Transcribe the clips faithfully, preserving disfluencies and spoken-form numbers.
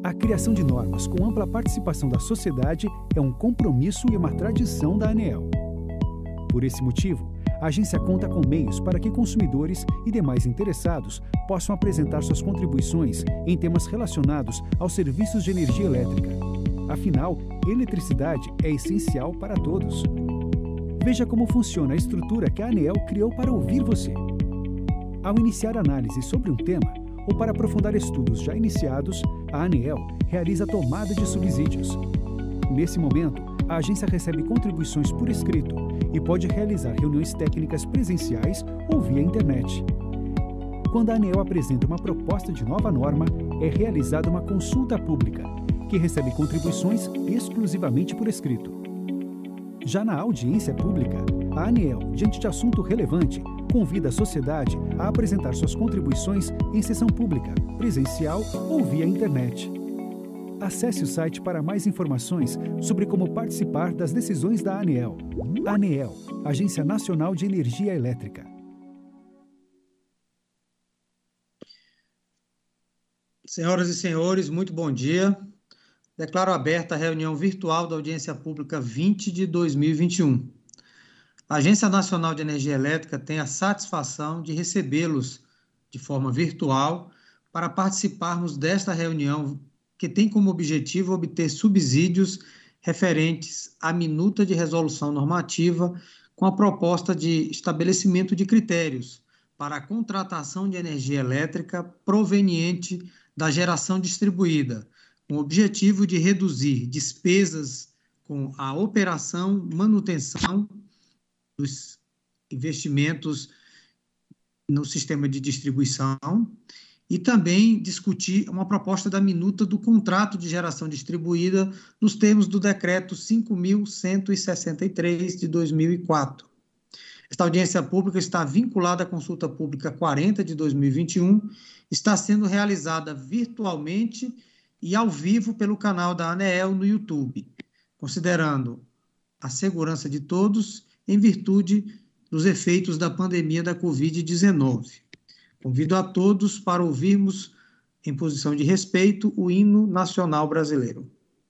A criação de normas com ampla participação da sociedade é um compromisso e uma tradição da ANEEL. Por esse motivo, a agência conta com meios para que consumidores e demais interessados possam apresentar suas contribuições em temas relacionados aos serviços de energia elétrica. Afinal, eletricidade é essencial para todos. Veja como funciona a estrutura que a ANEEL criou para ouvir você. Ao iniciar análise sobre um tema, ou para aprofundar estudos já iniciados, a ANEEL realiza a tomada de subsídios. Nesse momento, a agência recebe contribuições por escrito e pode realizar reuniões técnicas presenciais ou via internet. Quando a ANEEL apresenta uma proposta de nova norma, é realizada uma consulta pública, que recebe contribuições exclusivamente por escrito. Já na audiência pública, a ANEEL, diante de assunto relevante, convida a sociedade a apresentar suas contribuições em sessão pública, presencial ou via internet. Acesse o site para mais informações sobre como participar das decisões da ANEEL. ANEEL, Agência Nacional de Energia Elétrica. Senhoras e senhores, muito bom dia. Declaro aberta a reunião virtual da Audiência Pública vinte de dois mil e vinte e um. A Agência Nacional de Energia Elétrica tem a satisfação de recebê-los de forma virtual para participarmos desta reunião que tem como objetivo obter subsídios referentes à minuta de resolução normativa com a proposta de estabelecimento de critérios para a contratação de energia elétrica proveniente da geração distribuída, com o objetivo de reduzir despesas com a operação, manutenção dos investimentos no sistema de distribuição e também discutir uma proposta da minuta do contrato de geração distribuída nos termos do decreto cinco mil cento e sessenta e três de dois mil e quatro. Esta audiência pública está vinculada à consulta pública quarenta de dois mil e vinte e um, está sendo realizada virtualmente e ao vivo pelo canal da ANEEL no YouTube, considerando a segurança de todos em virtude dos efeitos da pandemia da covid dezenove. Convido a todos para ouvirmos, em posição de respeito, o hino nacional brasileiro.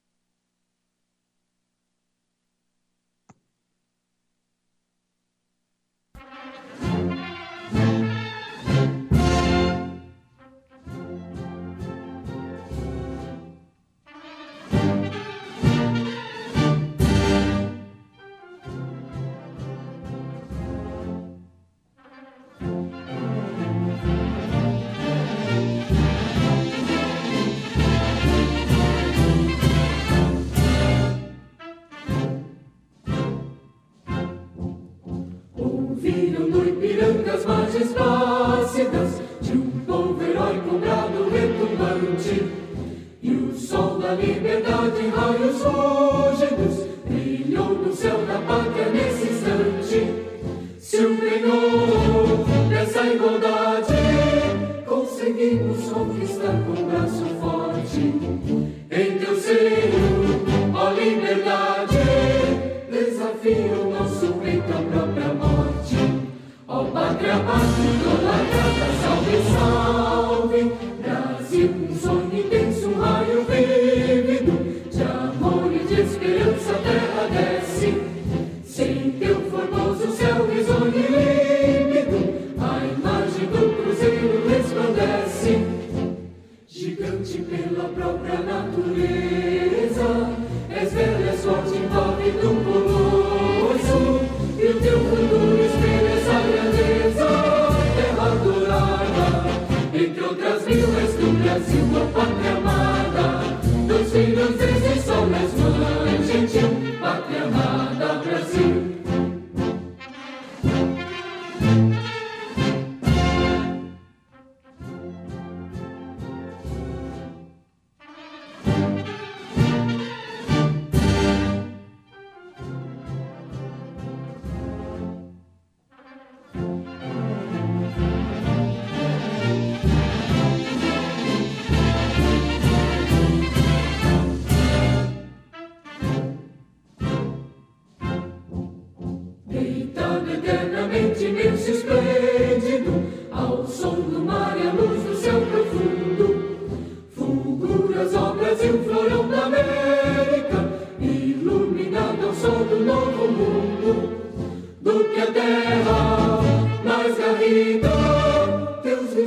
Ouviram no Ipiranga as margens plácidas de um povo heróico brado retumbante, e o sol da liberdade em raios fúlgidos brilhou no céu da pátria nesse instante. Se o penhor dessa igualdade conseguimos conquistar com o braço forte, em teu seio, ó liberdade, desafia o nosso peito à própria morte. Ó pátria, pátria, idolatrada, salve, salve, Brasil, um sonho intenso, um raio vívido, de amor e de esperança a terra desce, sem teu formoso céu risonho e límpido, a imagem do cruzeiro resplandece, gigante pela própria natureza, és velha, és forte, envolve do colosso, e o teu futuro espelha essa grandeza, terra adorada, entre outras mil és do Brasil, a pátria amada, dos filhos desse sol és mãe gentil, pátria amada, Brasil. Deitado eternamente, imenso e esplêndido, ao som do mar e à luz do céu profundo, fulgura as obras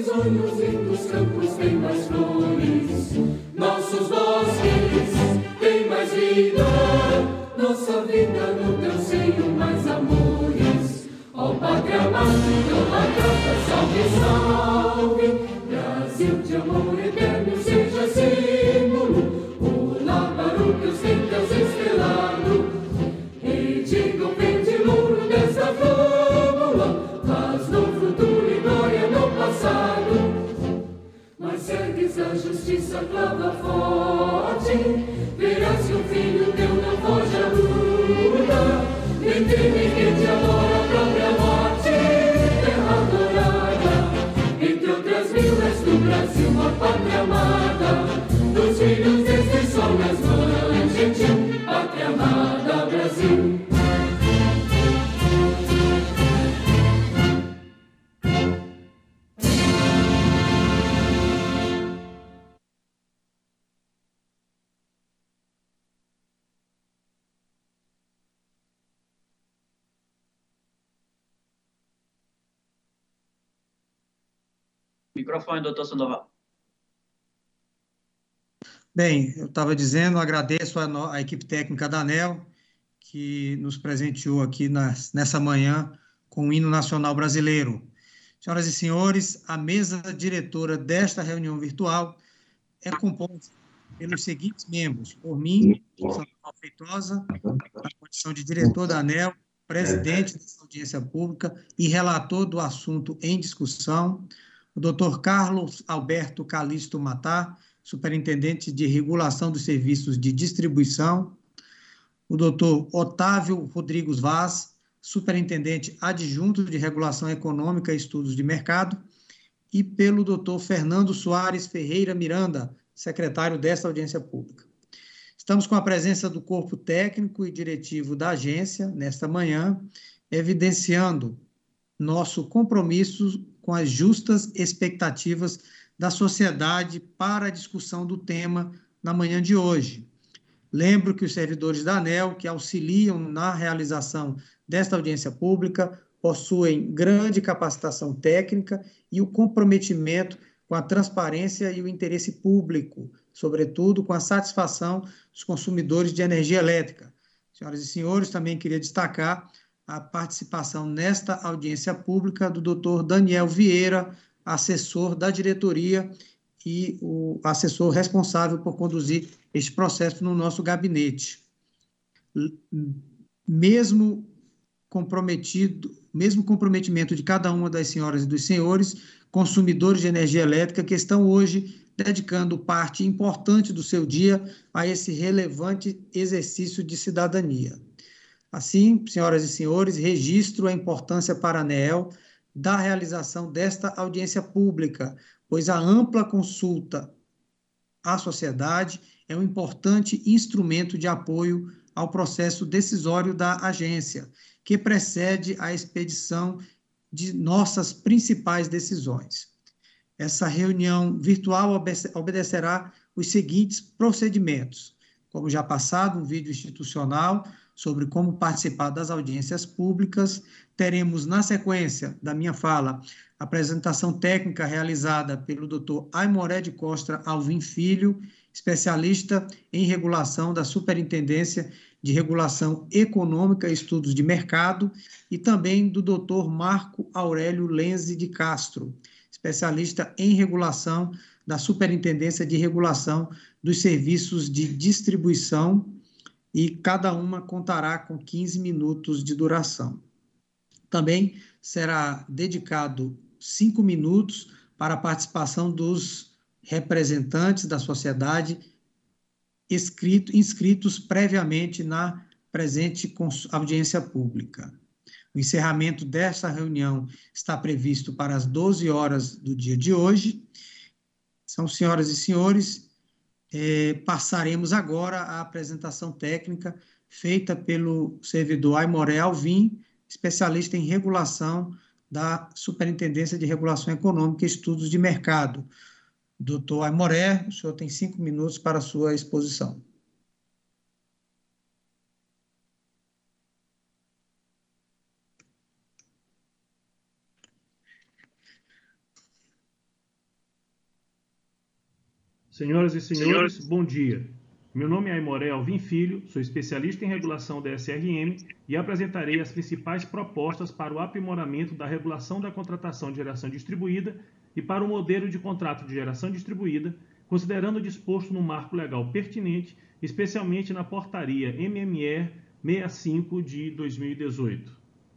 sonhos lindos campos têm mais flores, nossos bosques têm mais vida, nossa vida no teu seio mais amores. Ó Pátria Amada, idolatrada, salve, salve, Brasil de amor eterno seja símbolo, o lábaro que os teus estrelado, e diga o verde louro dessa flâmula, paz no futuro e glória no passado. Mas segues a justiça, clava forte, verás que o filho teu não foge à luta, nem teme que te adora a própria morte, terra adorada, entre outras mil és do Brasil, a pátria amada, dos filhos deste sol nas mães, gentil, pátria amada, Brasil. Microfone, doutor Sandoval. Bem, eu estava dizendo, agradeço a, no, a equipe técnica da ANEEL, que nos presenteou aqui nas, nessa manhã com o hino nacional brasileiro. Senhoras e senhores, a mesa diretora desta reunião virtual é composta pelos seguintes membros: por mim, Sandoval Feitosa, na condição de diretor da ANEEL, presidente dessa audiência pública e relator do assunto em discussão, o doutor Carlos Alberto Calixto Matar, superintendente de regulação dos serviços de distribuição, o doutor Otávio Rodrigues Vaz, superintendente adjunto de regulação econômica e estudos de mercado, e pelo doutor Fernando Soares Ferreira Miranda, secretário desta audiência pública. Estamos com a presença do corpo técnico e diretivo da agência nesta manhã, evidenciando nosso compromisso com as justas expectativas da sociedade para a discussão do tema na manhã de hoje. Lembro que os servidores da ANEEL, que auxiliam na realização desta audiência pública, possuem grande capacitação técnica e o comprometimento com a transparência e o interesse público, sobretudo com a satisfação dos consumidores de energia elétrica. Senhoras e senhores, também queria destacar a participação nesta audiência pública do doutor Daniel Vieira, assessor da diretoria e o assessor responsável por conduzir este processo no nosso gabinete. Mesmo comprometido, mesmo comprometimento de cada uma das senhoras e dos senhores, consumidores de energia elétrica, que estão hoje dedicando parte importante do seu dia a esse relevante exercício de cidadania. Assim, senhoras e senhores, registro a importância para a ANEEL da realização desta audiência pública, pois a ampla consulta à sociedade é um importante instrumento de apoio ao processo decisório da agência, que precede a expedição de nossas principais decisões. Essa reunião virtual obedecerá os seguintes procedimentos. Como já passado, um vídeo institucional sobre como participar das audiências públicas. Teremos, na sequência da minha fala, a apresentação técnica realizada pelo doutor Aimoré de Costa Alvim Filho, especialista em regulação da Superintendência de Regulação Econômica e Estudos de Mercado, e também do doutor Marco Aurélio Lenze de Castro, especialista em regulação da Superintendência de Regulação dos Serviços de Distribuição, e cada uma contará com quinze minutos de duração. Também será dedicado cinco minutos para a participação dos representantes da sociedade inscrito, inscritos previamente na presente audiência pública. O encerramento desta reunião está previsto para as doze horas do dia de hoje. São, senhoras e senhores, eh, passaremos agora à apresentação técnica feita pelo servidor Aimoré Alvim, especialista em regulação da Superintendência de Regulação Econômica e Estudos de Mercado. Doutor Aimoré, o senhor tem cinco minutos para a sua exposição. Senhoras e senhores, bom dia. Meu nome é Aimoré Alvim Filho, sou especialista em regulação da S R M e apresentarei as principais propostas para o aprimoramento da regulação da contratação de geração distribuída e para o modelo de contrato de geração distribuída, considerando o disposto no marco legal pertinente, especialmente na portaria M M E sessenta e cinco de dois mil e dezoito.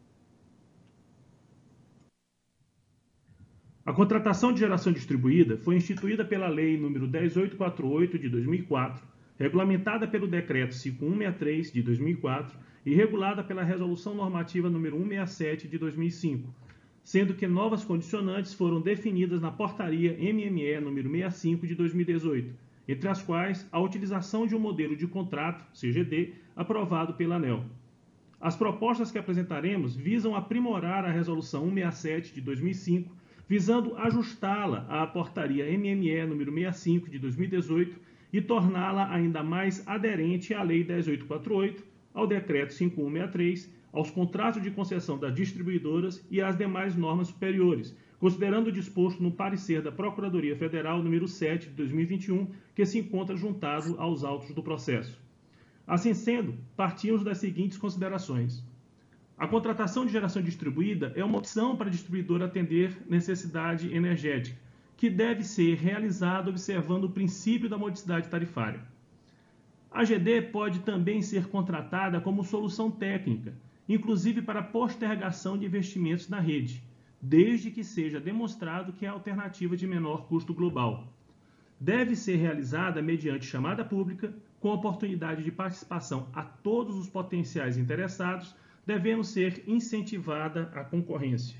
A contratação de geração distribuída foi instituída pela Lei nº dez mil oitocentos e quarenta e oito de dois mil e quatro, regulamentada pelo Decreto cinco mil cento e sessenta e três de dois mil e quatro e regulada pela Resolução Normativa nº cento e sessenta e sete de dois mil e cinco, sendo que novas condicionantes foram definidas na Portaria M M E número sessenta e cinco de dois mil e dezoito, entre as quais a utilização de um modelo de contrato, C G D, aprovado pela ANEEL. As propostas que apresentaremos visam aprimorar a Resolução cento e sessenta e sete de dois mil e cinco, visando ajustá-la à Portaria M M E número sessenta e cinco de dois mil e dezoito e torná-la ainda mais aderente à Lei dez mil oitocentos e quarenta e oito, ao Decreto cinco mil cento e sessenta e três, aos contratos de concessão das distribuidoras e às demais normas superiores, considerando o disposto no parecer da Procuradoria Federal número sete de dois mil e vinte e um, que se encontra juntado aos autos do processo. Assim sendo, partimos das seguintes considerações. A contratação de geração distribuída é uma opção para a distribuidora atender necessidade energética, que deve ser realizada observando o princípio da modicidade tarifária. A G D pode também ser contratada como solução técnica, inclusive para postergação de investimentos na rede, desde que seja demonstrado que é a alternativa de menor custo global. Deve ser realizada mediante chamada pública, com oportunidade de participação a todos os potenciais interessados, devendo ser incentivada a concorrência.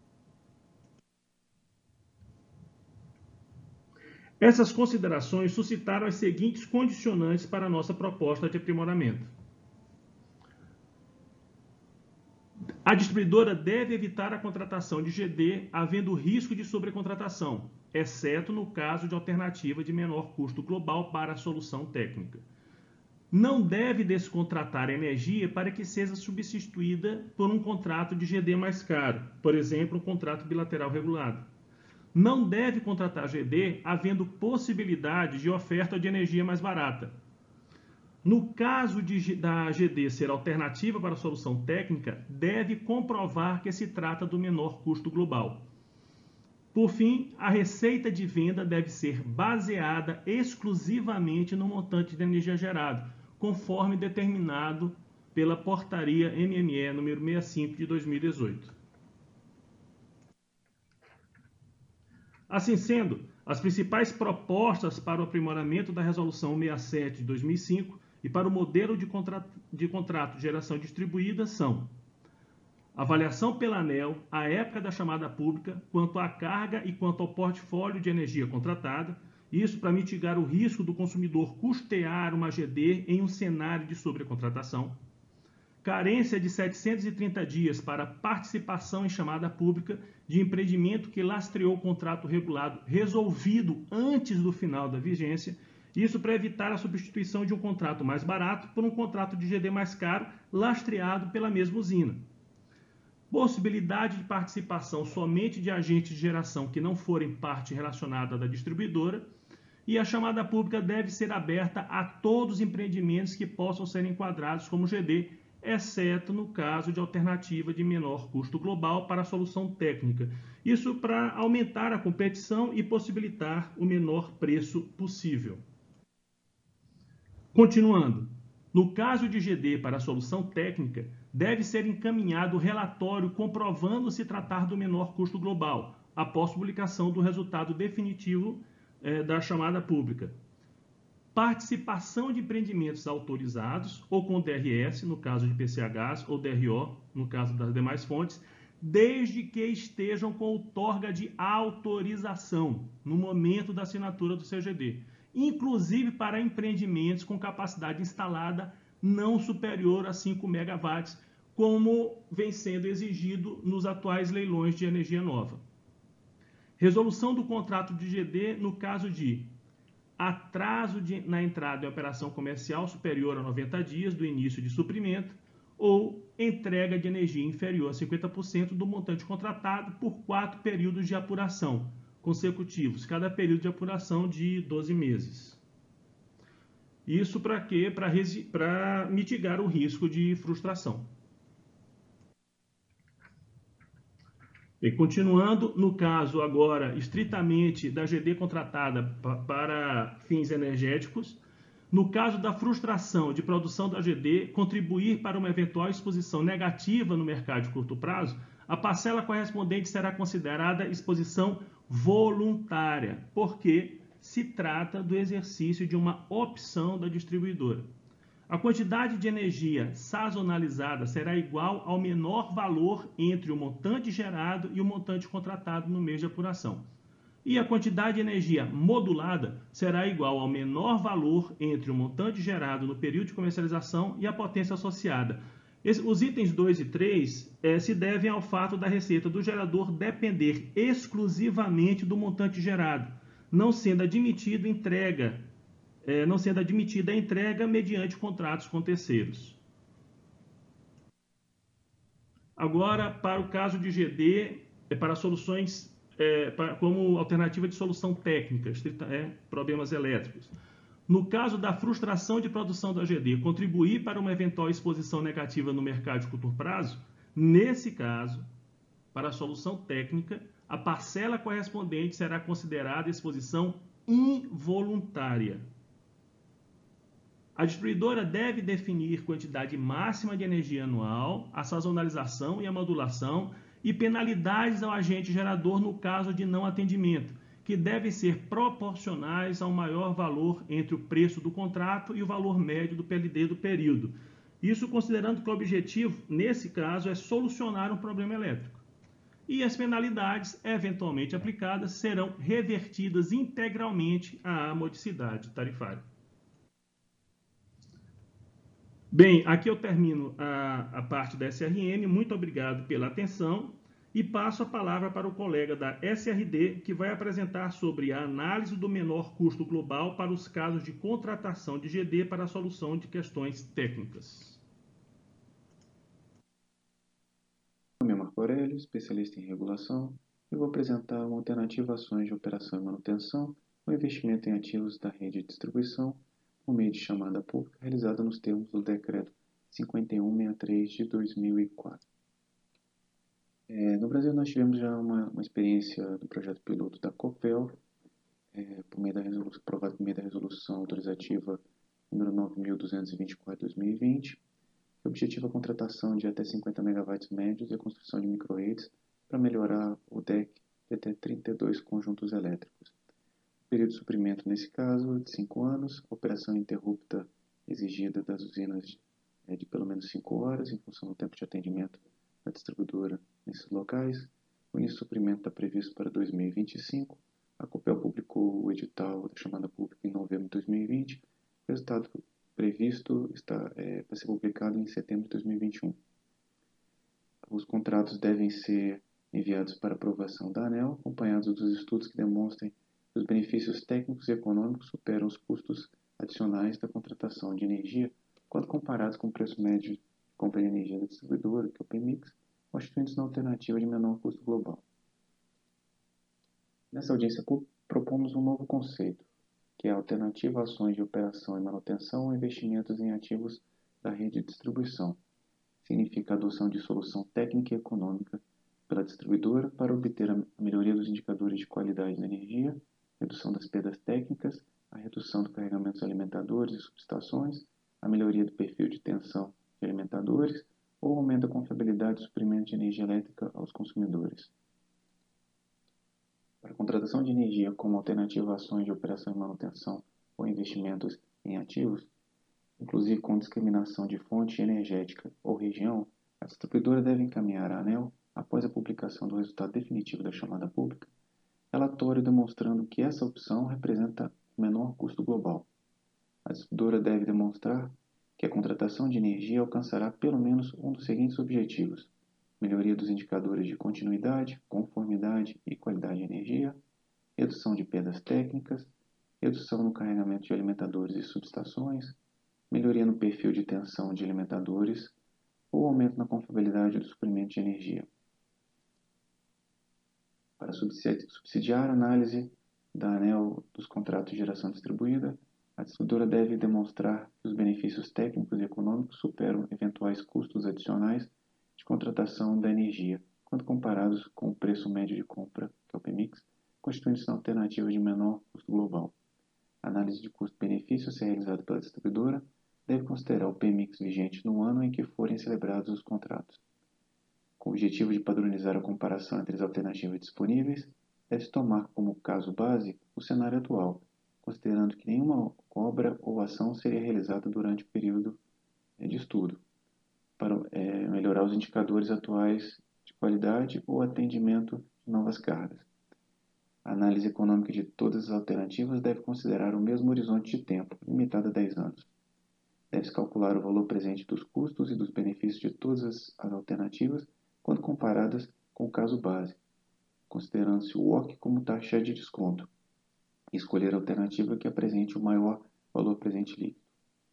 Essas considerações suscitaram as seguintes condicionantes para a nossa proposta de aprimoramento. A distribuidora deve evitar a contratação de G D havendo risco de sobrecontratação, exceto no caso de alternativa de menor custo global para a solução técnica. Não deve descontratar energia para que seja substituída por um contrato de G D mais caro, por exemplo, um contrato bilateral regulado. Não deve contratar G D havendo possibilidade de oferta de energia mais barata. No caso de, da G D ser alternativa para a solução técnica, deve comprovar que se trata do menor custo global. Por fim, a receita de venda deve ser baseada exclusivamente no montante de energia gerado, conforme determinado pela Portaria M M E número sessenta e cinco de dois mil e dezoito. Assim sendo, as principais propostas para o aprimoramento da Resolução sessenta e sete de dois mil e cinco e para o modelo de contrato de, contrato de geração distribuída são: avaliação pela ANEEL, à época da chamada pública, quanto à carga e quanto ao portfólio de energia contratada, isso para mitigar o risco do consumidor custear uma G D em um cenário de sobrecontratação. Carência de setecentos e trinta dias para participação em chamada pública de empreendimento que lastreou o contrato regulado resolvido antes do final da vigência, isso para evitar a substituição de um contrato mais barato por um contrato de G D mais caro lastreado pela mesma usina. Possibilidade de participação somente de agentes de geração que não forem parte relacionada da distribuidora, e a chamada pública deve ser aberta a todos os empreendimentos que possam ser enquadrados como G D, exceto no caso de alternativa de menor custo global para a solução técnica. Isso para aumentar a competição e possibilitar o menor preço possível. Continuando, no caso de G D para a solução técnica, deve ser encaminhado o relatório comprovando se tratar do menor custo global, após publicação do resultado definitivo eh, da chamada pública. Participação de empreendimentos autorizados ou com D R S, no caso de P C Hs, ou D R O, no caso das demais fontes, desde que estejam com outorga de autorização no momento da assinatura do C G D, inclusive para empreendimentos com capacidade instalada não superior a cinco megawatts, como vem sendo exigido nos atuais leilões de energia nova. Resolução do contrato de G D no caso de atraso de, na entrada em operação comercial superior a noventa dias do início de suprimento ou entrega de energia inferior a cinquenta por cento do montante contratado por quatro períodos de apuração, consecutivos, cada período de apuração de doze meses. Isso para quê? Para mitigar o risco de frustração. E continuando, no caso agora estritamente da G D contratada para fins energéticos, no caso da frustração de produção da G D contribuir para uma eventual exposição negativa no mercado de curto prazo, a parcela correspondente será considerada exposição voluntária, porque se trata do exercício de uma opção da distribuidora. A quantidade de energia sazonalizada será igual ao menor valor entre o montante gerado e o montante contratado no mês de apuração. E a quantidade de energia modulada será igual ao menor valor entre o montante gerado no período de comercialização e a potência associada. Os itens dois e três eh, se devem ao fato da receita do gerador depender exclusivamente do montante gerado, não sendo admitido entrega É, não sendo admitida a entrega mediante contratos com terceiros. Agora, para o caso de G D, é para soluções é, para, como alternativa de solução técnica, é, problemas elétricos. No caso da frustração de produção da G D contribuir para uma eventual exposição negativa no mercado de curto prazo, nesse caso, para a solução técnica, a parcela correspondente será considerada exposição involuntária. A distribuidora deve definir quantidade máxima de energia anual, a sazonalização e a modulação e penalidades ao agente gerador no caso de não atendimento, que devem ser proporcionais ao maior valor entre o preço do contrato e o valor médio do P L D do período. Isso considerando que o objetivo, nesse caso, é solucionar um problema elétrico. E as penalidades, eventualmente aplicadas, serão revertidas integralmente à modicidade tarifária. Bem, aqui eu termino a, a parte da S R M. Muito obrigado pela atenção e passo a palavra para o colega da S R D, que vai apresentar sobre a análise do menor custo global para os casos de contratação de G D para a solução de questões técnicas. Meu nome é Marco Aurélio, especialista em regulação. Eu vou apresentar uma alternativa a ações de operação e manutenção ou investimento em ativos da rede de distribuição por meio de chamada pública realizada nos termos do Decreto cinquenta e um sessenta e três de dois mil e quatro. É, no Brasil, nós tivemos já uma, uma experiência do projeto piloto da Copel, é, por meio da resolução, aprovado por meio da resolução autorizativa número nove mil duzentos e vinte e quatro de dois mil e vinte, que objetiva a contratação de até cinquenta megawatts médios e a construção de micro-redes para melhorar o D E C de até trinta e dois conjuntos elétricos. O período de suprimento, nesse caso, é de cinco anos, a operação interrupta exigida das usinas é de pelo menos cinco horas, em função do tempo de atendimento da distribuidora nesses locais. O início do suprimento está previsto para dois mil e vinte e cinco. A Copel publicou o edital da chamada pública em novembro de dois mil e vinte. O resultado previsto está é, para ser publicado em setembro de dois mil e vinte e um. Os contratos devem ser enviados para aprovação da ANEEL, acompanhados dos estudos que demonstrem que os benefícios técnicos e econômicos superam os custos adicionais da contratação de energia quando comparados com o preço médio de compra de energia da distribuidora, que é o P M I X, constituindo-se na alternativa de menor custo global. Nessa audiência pública, propomos um novo conceito, que é a alternativa a ações de operação e manutenção ou investimentos em ativos da rede de distribuição. Significa a adoção de solução técnica e econômica pela distribuidora para obter a melhoria dos indicadores de qualidade da energia, redução das perdas técnicas, a redução do carregamento dos alimentadores e subestações, a melhoria do perfil de tensão de alimentadores ou aumento da confiabilidade do suprimento de energia elétrica aos consumidores. Para a contratação de energia como alternativa a ações de operação e manutenção ou investimentos em ativos, inclusive com discriminação de fonte energética ou região, a distribuidora deve encaminhar à ANEEL, após a publicação do resultado definitivo da chamada pública, relatório demonstrando que essa opção representa o menor custo global. A distribuidora deve demonstrar que a contratação de energia alcançará pelo menos um dos seguintes objetivos: melhoria dos indicadores de continuidade, conformidade e qualidade de energia, redução de perdas técnicas, redução no carregamento de alimentadores e subestações, melhoria no perfil de tensão de alimentadores ou aumento na confiabilidade do suprimento de energia. Para subsidiar a análise da ANEEL dos contratos de geração distribuída, a distribuidora deve demonstrar que os benefícios técnicos e econômicos superam eventuais custos adicionais de contratação da energia, quando comparados com o preço médio de compra, que é o P MIX, constituindo-se uma alternativa de menor custo global. A análise de custo-benefício a ser realizada pela distribuidora deve considerar o P MIX vigente no ano em que forem celebrados os contratos. Com o objetivo de padronizar a comparação entre as alternativas disponíveis, deve-se tomar como caso base o cenário atual, considerando que nenhuma obra ou ação seria realizada durante o período de estudo, para é, melhorar os indicadores atuais de qualidade ou atendimento de novas cargas. A análise econômica de todas as alternativas deve considerar o mesmo horizonte de tempo, limitado a dez anos. Deve-se calcular o valor presente dos custos e dos benefícios de todas as alternativas quando comparadas com o caso base, considerando-se o O C como taxa de desconto, e escolher a alternativa que apresente o maior valor presente líquido.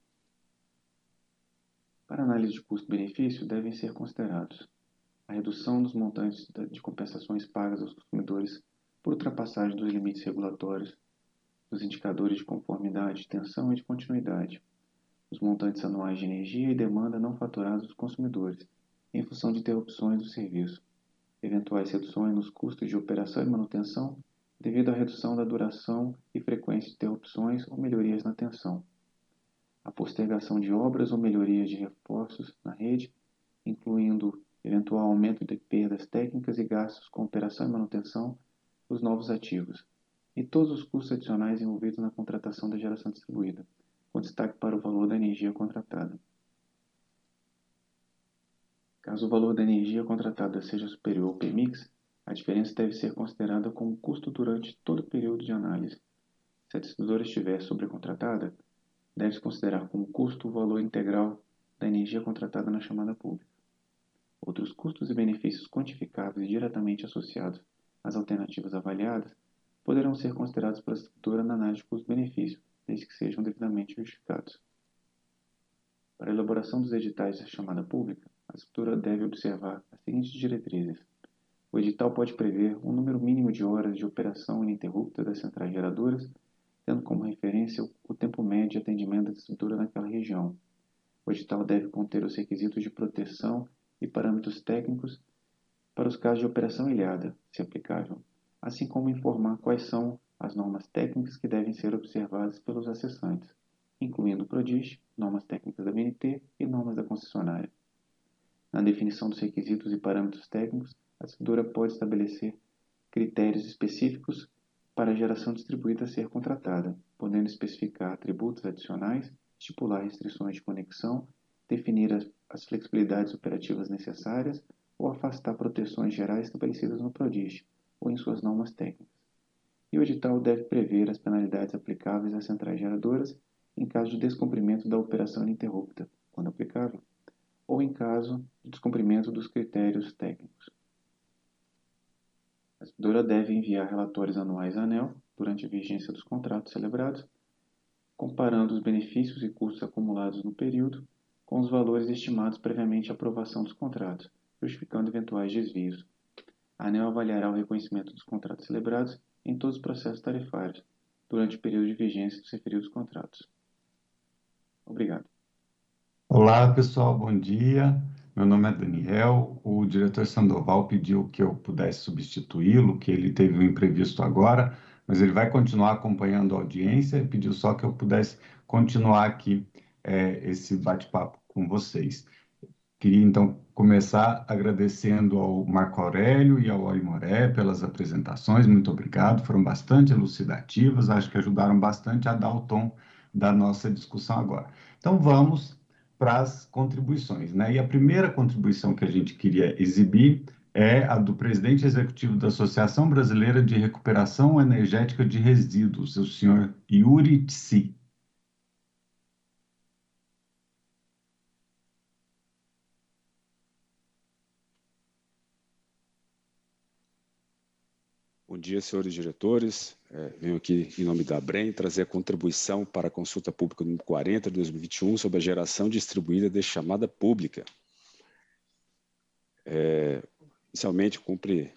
Para a análise de custo-benefício, devem ser considerados a redução dos montantes de compensações pagas aos consumidores por ultrapassagem dos limites regulatórios, dos indicadores de conformidade, tensão e de continuidade, os montantes anuais de energia e demanda não faturados dos consumidores, em função de interrupções do serviço, eventuais reduções nos custos de operação e manutenção devido à redução da duração e frequência de interrupções ou melhorias na tensão, a postergação de obras ou melhorias de reforços na rede, incluindo eventual aumento de perdas técnicas e gastos com operação e manutenção dos novos ativos, e todos os custos adicionais envolvidos na contratação da geração distribuída, com destaque para o valor da energia contratada. Caso o valor da energia contratada seja superior ao P MIX, a diferença deve ser considerada como custo durante todo o período de análise. Se a distribuidora estiver sobrecontratada, deve-se considerar como custo o valor integral da energia contratada na chamada pública. Outros custos e benefícios quantificáveis diretamente associados às alternativas avaliadas poderão ser considerados pela distribuidora na análise de custo-benefício, desde que sejam devidamente justificados. Para a elaboração dos editais da chamada pública, a distribuidora deve observar as seguintes diretrizes. O edital pode prever um número mínimo de horas de operação ininterrupta das centrais geradoras, tendo como referência o tempo médio de atendimento da distribuidora naquela região. O edital deve conter os requisitos de proteção e parâmetros técnicos para os casos de operação ilhada, se aplicável, assim como informar quais são as normas técnicas que devem ser observadas pelos acessantes, incluindo o PRODIST, normas técnicas da B N T e normas da concessionária. Na definição dos requisitos e parâmetros técnicos, a distribuidora pode estabelecer critérios específicos para a geração distribuída a ser contratada, podendo especificar atributos adicionais, estipular restrições de conexão, definir as, as flexibilidades operativas necessárias ou afastar proteções gerais estabelecidas no PRODIST ou em suas normas técnicas. E o edital deve prever as penalidades aplicáveis às centrais geradoras em caso de descumprimento da operação ininterrupta, quando aplicável, ou em caso de descumprimento dos critérios técnicos. A distribuidora deve enviar relatórios anuais à ANEEL durante a vigência dos contratos celebrados, comparando os benefícios e custos acumulados no período com os valores estimados previamente à aprovação dos contratos, justificando eventuais desvios. A ANEEL avaliará o reconhecimento dos contratos celebrados em todos os processos tarifários, durante o período de vigência dos referidos contratos. Obrigado. Olá, pessoal, bom dia. Meu nome é Daniel. O diretor Sandoval pediu que eu pudesse substituí-lo, que ele teve um imprevisto agora, mas ele vai continuar acompanhando a audiência e pediu só que eu pudesse continuar aqui é, esse bate-papo com vocês. Queria, então, começar agradecendo ao Marco Aurélio e ao Ori Moré pelas apresentações. Muito obrigado, foram bastante elucidativas, acho que ajudaram bastante a dar o tom da nossa discussão agora. Então, vamos para as contribuições, né? E a primeira contribuição que a gente queria exibir é a do presidente executivo da Associação Brasileira de Recuperação Energética de Resíduos, o senhor Yuri Tsi. Bom dia, senhores diretores. É, venho aqui, em nome da ABREM, trazer a contribuição para a consulta pública número quarenta de dois mil e vinte e um sobre a geração distribuída de chamada pública. É, inicialmente, cumpre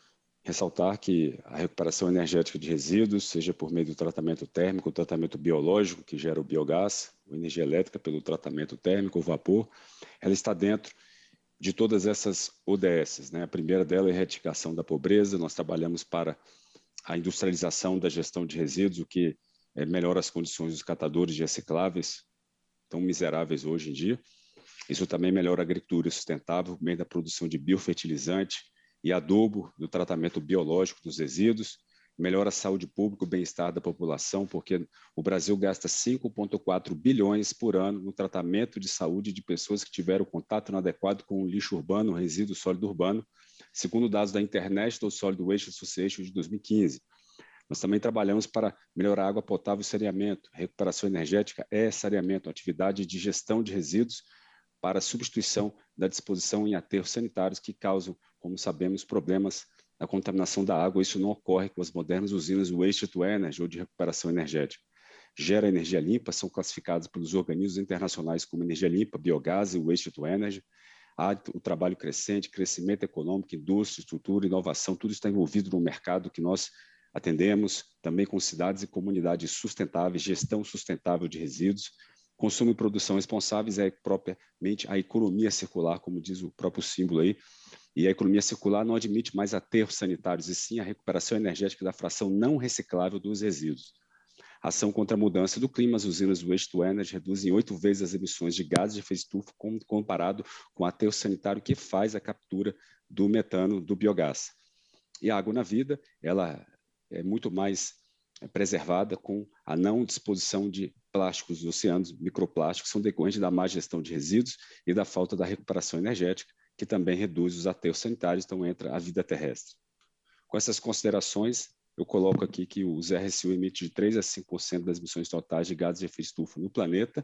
ressaltar que a recuperação energética de resíduos, seja por meio do tratamento térmico, o tratamento biológico, que gera o biogás, a energia elétrica pelo tratamento térmico, o vapor, ela está dentro de todas essas O D Ss, né? A primeira dela é a erradicação da pobreza. Nós trabalhamos para a industrialização da gestão de resíduos, o que é, melhora as condições dos catadores de recicláveis, tão miseráveis hoje em dia. Isso também melhora a agricultura sustentável, por meio da produção de biofertilizante e adubo, do tratamento biológico dos resíduos, melhora a saúde pública, o bem-estar da população, porque o Brasil gasta cinco vírgula quatro bilhões por ano no tratamento de saúde de pessoas que tiveram contato inadequado com o lixo urbano, o resíduo sólido urbano, segundo dados da International Solid Waste Association de dois mil e quinze. Nós também trabalhamos para melhorar a água potável e saneamento. Recuperação energética é saneamento, atividade de gestão de resíduos para substituição da disposição em aterros sanitários que causam, como sabemos, problemas na contaminação da água. Isso não ocorre com as modernas usinas Waste to Energy ou de recuperação energética. Gera energia limpa, são classificadas pelos organismos internacionais como energia limpa, biogás e Waste to Energy. Há o trabalho crescente, crescimento econômico, indústria, estrutura, inovação, tudo está envolvido no mercado que nós atendemos, também com cidades e comunidades sustentáveis, gestão sustentável de resíduos, consumo e produção responsáveis é propriamente a economia circular, como diz o próprio símbolo aí, e a economia circular não admite mais aterros sanitários, e sim a recuperação energética da fração não reciclável dos resíduos. Ação contra a mudança do clima, as usinas Waste to Energy reduzem oito vezes as emissões de gases de efeito estufa comparado com o aterro sanitário que faz a captura do metano do biogás. E a água na vida, ela é muito mais preservada com a não disposição de plásticos nos oceanos, microplásticos, são decorrentes da má gestão de resíduos e da falta da recuperação energética, que também reduz os aterros sanitários, então entra a vida terrestre. Com essas considerações, eu coloco aqui que o R S U emite de três a cinco por cento das emissões totais de gases de efeito estufa no planeta,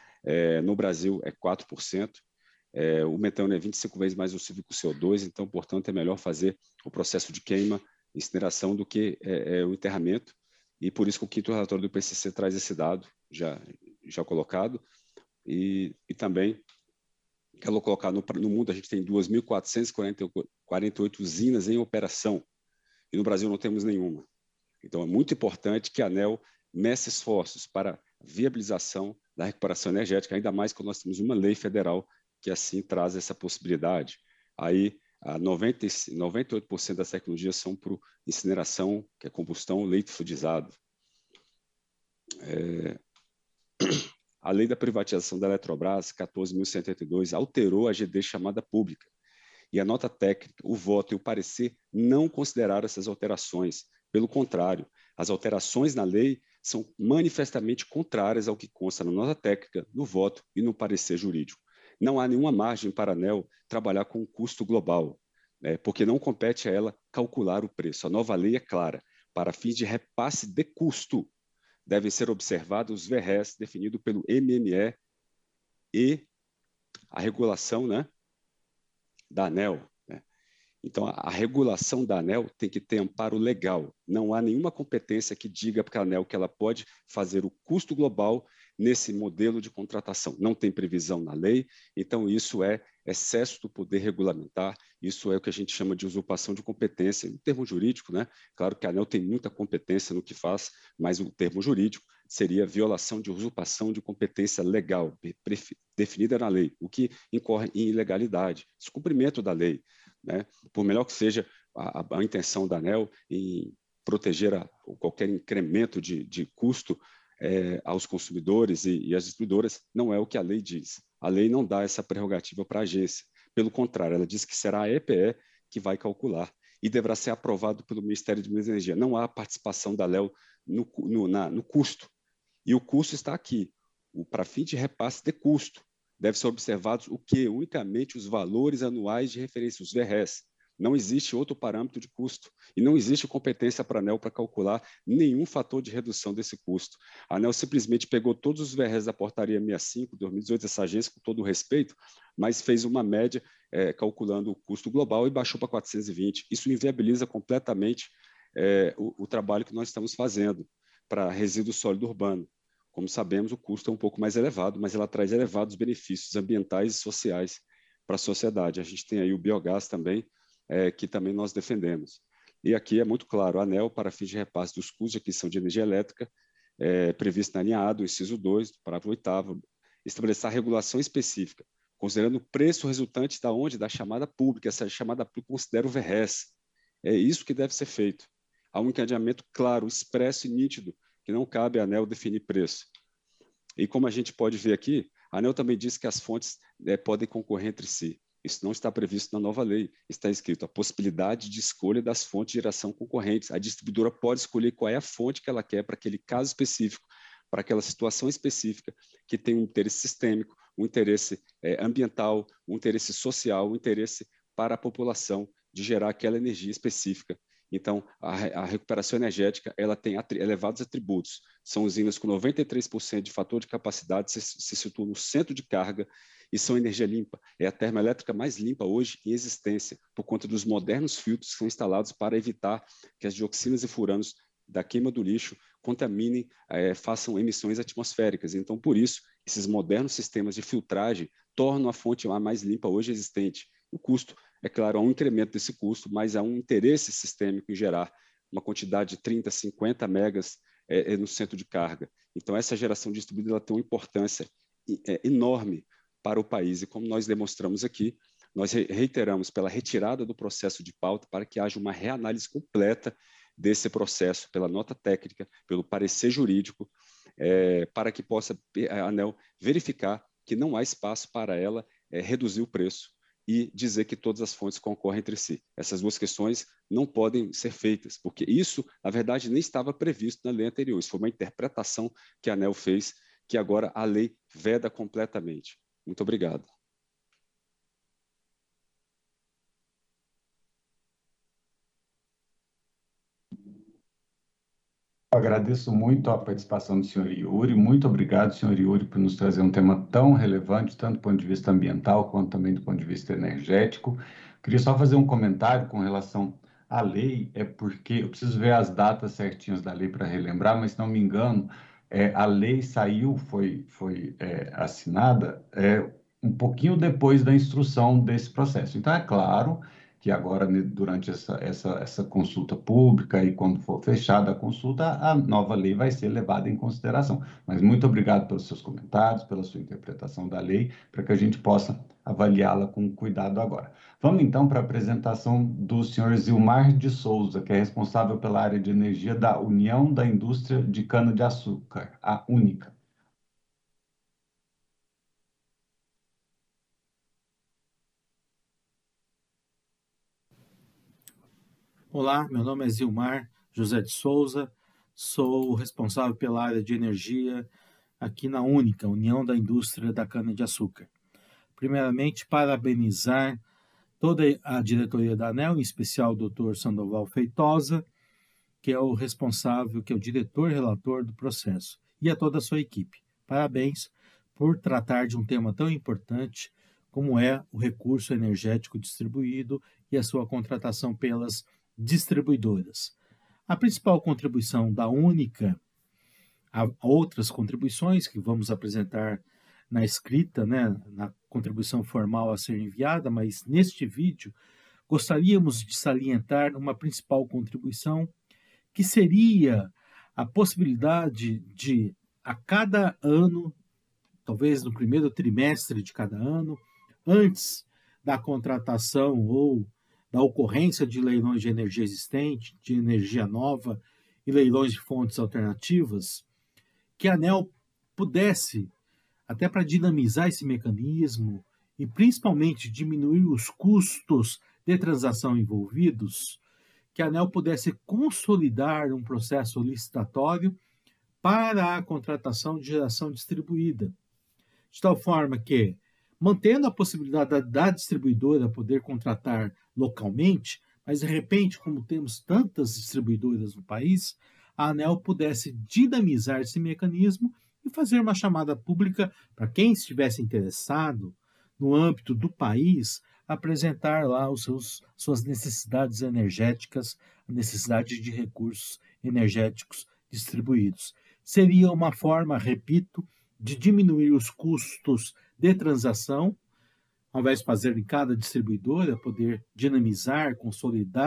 é, no Brasil é quatro por cento, é, o metano é vinte e cinco vezes mais nocivo que o C O dois, então, portanto, é melhor fazer o processo de queima, incineração, do que é, é, o enterramento, e por isso que o quinto relatório do I P C C traz esse dado já, já colocado, e, e também quero colocar no, no mundo a gente tem duas mil quatrocentas e quarenta e oito usinas em operação, e no Brasil não temos nenhuma. Então é muito importante que a ANEEL meça esforços para a viabilização da recuperação energética, ainda mais quando nós temos uma lei federal que assim traz essa possibilidade. Aí a noventa, noventa e oito por cento das tecnologias são para incineração, que é combustão, leite fluidizado. É... A lei da privatização da Eletrobras, quatorze mil cento e oitenta e dois, alterou a G D chamada pública. E a nota técnica, o voto e o parecer não consideraram essas alterações. Pelo contrário, as alterações na lei são manifestamente contrárias ao que consta na nota técnica, no voto e no parecer jurídico. Não há nenhuma margem para a ANEEL trabalhar com o custo global, né, porque não compete a ela calcular o preço. A nova lei é clara. Para fins de repasse de custo, devem ser observados os V R Es definidos pelo M M E e a regulação, né, da ANEEL. Né? Então, a, a regulação da ANEEL tem que ter amparo legal. Não há nenhuma competência que diga para a ANEEL que ela pode fazer o custo global nesse modelo de contratação. Não tem previsão na lei, então isso é excesso do poder regulamentar, isso é o que a gente chama de usurpação de competência. No termo jurídico, né? Claro que a ANEEL tem muita competência no que faz, mas o termo jurídico seria violação de usurpação de competência legal, definida na lei, o que incorre em ilegalidade, descumprimento da lei. Né? Por melhor que seja a, a, a intenção da ANEEL em proteger a, qualquer incremento de, de custo É, aos consumidores e, e às distribuidoras, não é o que a lei diz. A lei não dá essa prerrogativa para a agência. Pelo contrário, ela diz que será a E P E que vai calcular e deverá ser aprovado pelo Ministério de Minas e Energia. Não há participação da ANEEL no, no, na, no custo. E o custo está aqui. Para fim de repasse de custo, deve ser observados o que? Unicamente os valores anuais de referência, os V R Es. Não existe outro parâmetro de custo e não existe competência para a ANEEL para calcular nenhum fator de redução desse custo. A ANEEL simplesmente pegou todos os V R Es da portaria sessenta e cinco de dois mil e dezoito, essa agência, com todo o respeito, mas fez uma média é, calculando o custo global e baixou para quatrocentos e vinte. Isso inviabiliza completamente é, o, o trabalho que nós estamos fazendo para resíduo sólido urbano. Como sabemos, o custo é um pouco mais elevado, mas ela traz elevados benefícios ambientais e sociais para a sociedade. A gente tem aí o biogás também, É, que também nós defendemos. E aqui é muito claro, a ANEEL, para fins de repasse dos custos de aquisição de energia elétrica, é, previsto na linha A do inciso dois, do parágrafo oitavo, estabelecer a regulação específica, considerando o preço resultante da onde? Da chamada pública. Essa chamada pública considera o V R E S. É isso que deve ser feito. Há um encadeamento claro, expresso e nítido, que não cabe à ANEEL definir preço. E como a gente pode ver aqui, a ANEEL também diz que as fontes é, podem concorrer entre si. Isso não está previsto na nova lei. Está escrito a possibilidade de escolha das fontes de geração concorrentes. A distribuidora pode escolher qual é a fonte que ela quer para aquele caso específico, para aquela situação específica que tem um interesse sistêmico, um interesse é, ambiental, um interesse social, um interesse para a população de gerar aquela energia específica. Então, a, a recuperação energética ela tem atri elevados atributos. São usinas com noventa e três por cento de fator de capacidade, se, se situam no centro de carga e são energia limpa. É a termoelétrica mais limpa hoje em existência, por conta dos modernos filtros que são instalados para evitar que as dioxinas e furanos da queima do lixo contaminem, é, façam emissões atmosféricas. Então, por isso, esses modernos sistemas de filtragem tornam a fonte a mais limpa hoje existente. O custo, é claro, há um incremento desse custo, mas há um interesse sistêmico em gerar uma quantidade de trinta, cinquenta megas é, é, no centro de carga. Então, essa geração distribuída ela tem uma importância é, enorme para o país. E como nós demonstramos aqui, nós reiteramos pela retirada do processo de pauta para que haja uma reanálise completa desse processo, pela nota técnica, pelo parecer jurídico, é, para que possa a ANEEL verificar que não há espaço para ela é, reduzir o preço e dizer que todas as fontes concorrem entre si. Essas duas questões não podem ser feitas, porque isso, na verdade, nem estava previsto na lei anterior. Isso foi uma interpretação que a ANEEL fez, que agora a lei veda completamente. Muito obrigado. Agradeço muito a participação do senhor Yuri. Muito obrigado, senhor Yuri, por nos trazer um tema tão relevante, tanto do ponto de vista ambiental, quanto também do ponto de vista energético. Queria só fazer um comentário com relação à lei, é porque eu preciso ver as datas certinhas da lei para relembrar, mas se não me engano, é, a lei saiu, foi, foi é, assinada é, um pouquinho depois da instrução desse processo. Então, é claro que agora, durante essa, essa, essa consulta pública e quando for fechada a consulta, a nova lei vai ser levada em consideração. Mas muito obrigado pelos seus comentários, pela sua interpretação da lei, para que a gente possa avaliá-la com cuidado agora. Vamos, então, para a apresentação do senhor Zilmar de Souza, que é responsável pela área de energia da União da Indústria de Cana-de-Açúcar, a única. Olá, meu nome é Zilmar José de Souza, sou responsável pela área de energia aqui na Única, União da Indústria da Cana-de-Açúcar. Primeiramente, parabenizar toda a diretoria da ANEEL, em especial o doutor Sandoval Feitosa, que é o responsável, que é o diretor relator do processo, e a toda a sua equipe. Parabéns por tratar de um tema tão importante como é o recurso energético distribuído e a sua contratação pelas distribuidoras. A principal contribuição da Única, há outras contribuições que vamos apresentar na escrita, né, na contribuição formal a ser enviada, mas neste vídeo gostaríamos de salientar uma principal contribuição, que seria a possibilidade de, a cada ano, talvez no primeiro trimestre de cada ano, antes da contratação ou da ocorrência de leilões de energia existente, de energia nova e leilões de fontes alternativas, que a ANEEL pudesse, até para dinamizar esse mecanismo e principalmente diminuir os custos de transação envolvidos, que a ANEEL pudesse consolidar um processo licitatório para a contratação de geração distribuída, de tal forma que, mantendo a possibilidade da, da distribuidora poder contratar localmente, mas de repente, como temos tantas distribuidoras no país, a ANEEL pudesse dinamizar esse mecanismo e fazer uma chamada pública para quem estivesse interessado, no âmbito do país, apresentar lá os seus, suas necessidades energéticas, a necessidade de recursos energéticos distribuídos. Seria uma forma, repito, de diminuir os custos de transação, ao invés de fazer em cada distribuidora, poder dinamizar, consolidar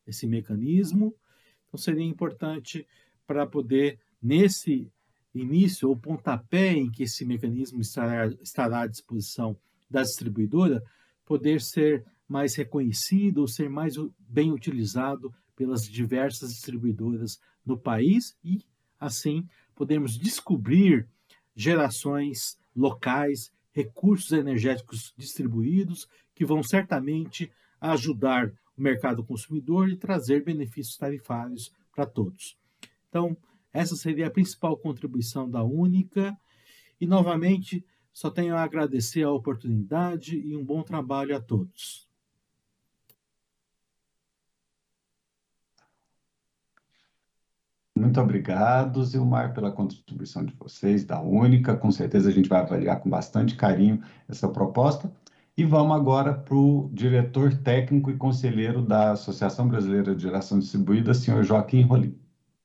esse mecanismo. Então, seria importante para poder, nesse início, ou pontapé em que esse mecanismo estará, estará à disposição da distribuidora, poder ser mais reconhecido ou ser mais bem utilizado pelas diversas distribuidoras no país e, assim, podermos descobrir gerações locais, recursos energéticos distribuídos que vão certamente ajudar o mercado consumidor e trazer benefícios tarifários para todos. Então, essa seria a principal contribuição da Única e, novamente, só tenho a agradecer a oportunidade e um bom trabalho a todos. Muito obrigado, Zilmar, pela contribuição de vocês, da Única. Com certeza a gente vai avaliar com bastante carinho essa proposta. E vamos agora para o diretor técnico e conselheiro da Associação Brasileira de Geração Distribuída, senhor Joaquim Rolim.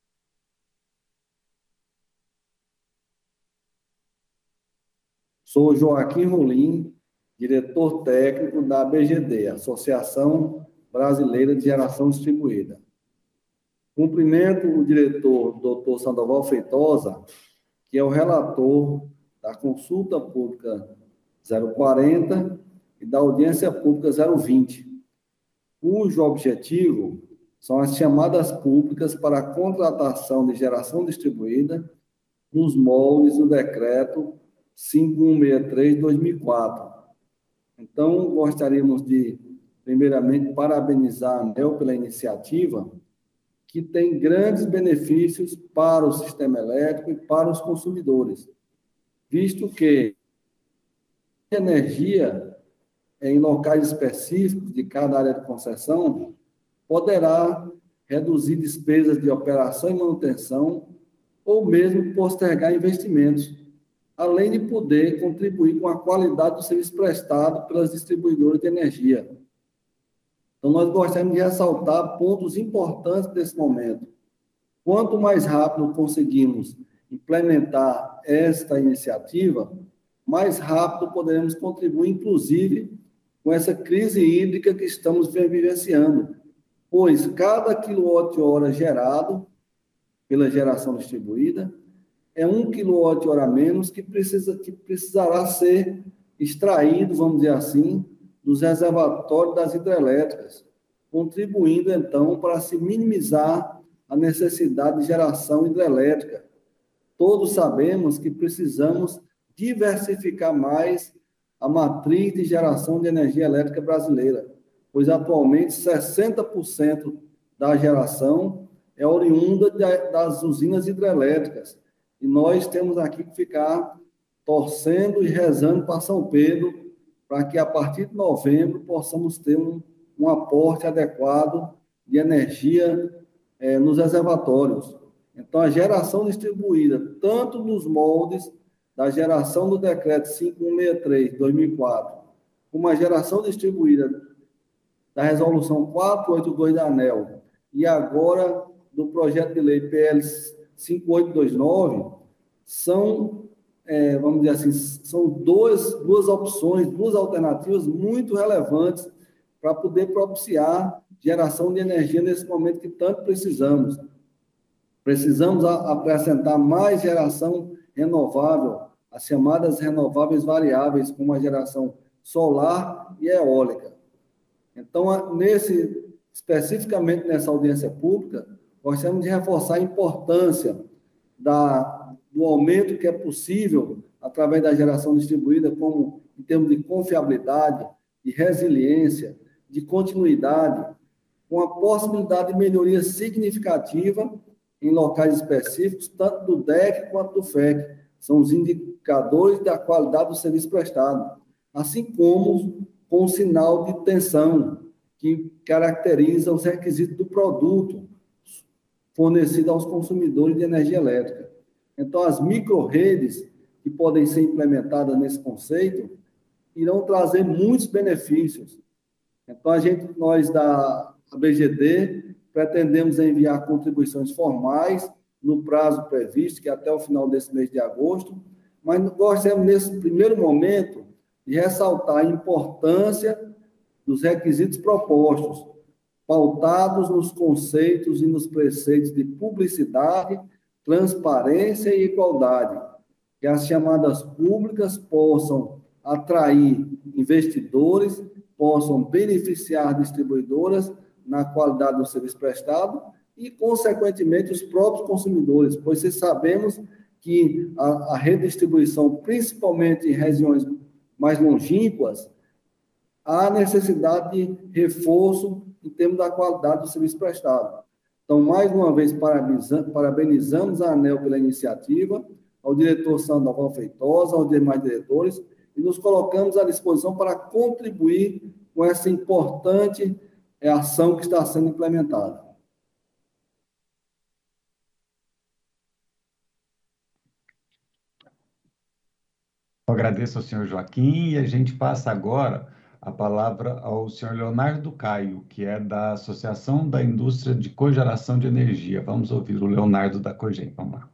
Sou Joaquim Rolim, diretor técnico da A B G D, Associação Brasileira de Geração Distribuída. Cumprimento o diretor, doutor Sandoval Feitosa, que é o relator da consulta pública zero quarenta e da audiência pública zero vinte, cujo objetivo são as chamadas públicas para a contratação de geração distribuída nos moldes do decreto cinco mil cento e sessenta e três de dois mil e quatro. Então, gostaríamos de, primeiramente, parabenizar a ANEEL pela iniciativa, que tem grandes benefícios para o sistema elétrico e para os consumidores, visto que a energia em locais específicos de cada área de concessão poderá reduzir despesas de operação e manutenção ou mesmo postergar investimentos, além de poder contribuir com a qualidade do serviço prestado pelas distribuidoras de energia. Então, nós gostaríamos de ressaltar pontos importantes desse momento. Quanto mais rápido conseguimos implementar esta iniciativa, mais rápido poderemos contribuir, inclusive, com essa crise hídrica que estamos vivenciando, pois cada quilowatt-hora gerado pela geração distribuída é um quilowatt-hora a menos que, precisa, que precisará ser extraído, vamos dizer assim, dos reservatórios das hidrelétricas, contribuindo, então, para se minimizar a necessidade de geração hidrelétrica. Todos sabemos que precisamos diversificar mais a matriz de geração de energia elétrica brasileira, pois atualmente sessenta por cento da geração é oriunda das usinas hidrelétricas, e nós temos aqui que ficar torcendo e rezando para São Pedro, para que, a partir de novembro, possamos ter um, um aporte adequado de energia eh, nos reservatórios. Então, a geração distribuída, tanto nos moldes da geração do decreto cinco mil cento e sessenta e três de dois mil e quatro, como a geração distribuída da resolução quatrocentos e oitenta e dois da ANEEL, e agora do projeto de lei P L cinco mil oitocentos e vinte e nove, são... É, vamos dizer assim, são dois, duas opções, duas alternativas muito relevantes para poder propiciar geração de energia nesse momento que tanto precisamos. Precisamos a, apresentar mais geração renovável, as chamadas renováveis variáveis, como a geração solar e eólica. Então, nesse, especificamente nessa audiência pública, gostaríamos de reforçar a importância da do aumento que é possível através da geração distribuída, como em termos de confiabilidade, de resiliência, de continuidade, com a possibilidade de melhoria significativa em locais específicos, tanto do D E C quanto do F E C. São os indicadores da qualidade do serviço prestado, assim como com o sinal de tensão, que caracteriza os requisitos do produto fornecido aos consumidores de energia elétrica. Então, as micro-redes que podem ser implementadas nesse conceito irão trazer muitos benefícios. Então, a gente, nós da A B G D pretendemos enviar contribuições formais no prazo previsto, que é até o final desse mês de agosto, mas gostaríamos, nesse primeiro momento, de ressaltar a importância dos requisitos propostos pautados nos conceitos e nos preceitos de publicidade, transparência e igualdade, que as chamadas públicas possam atrair investidores, possam beneficiar distribuidoras na qualidade do serviço prestado e, consequentemente, os próprios consumidores, pois se sabemos que a, a redistribuição, principalmente em regiões mais longínquas, há necessidade de reforço em termos da qualidade do serviço prestado. Então, mais uma vez, parabenizamos a ANEEL pela iniciativa, ao diretor Sandoval Feitosa, aos demais diretores, e nos colocamos à disposição para contribuir com essa importante ação que está sendo implementada. Eu agradeço ao senhor Joaquim e a gente passa agora a palavra ao senhor Leonardo Caio, que é da Associação da Indústria de Cogeração de Energia. Vamos ouvir o Leonardo da Cogem. Vamos lá.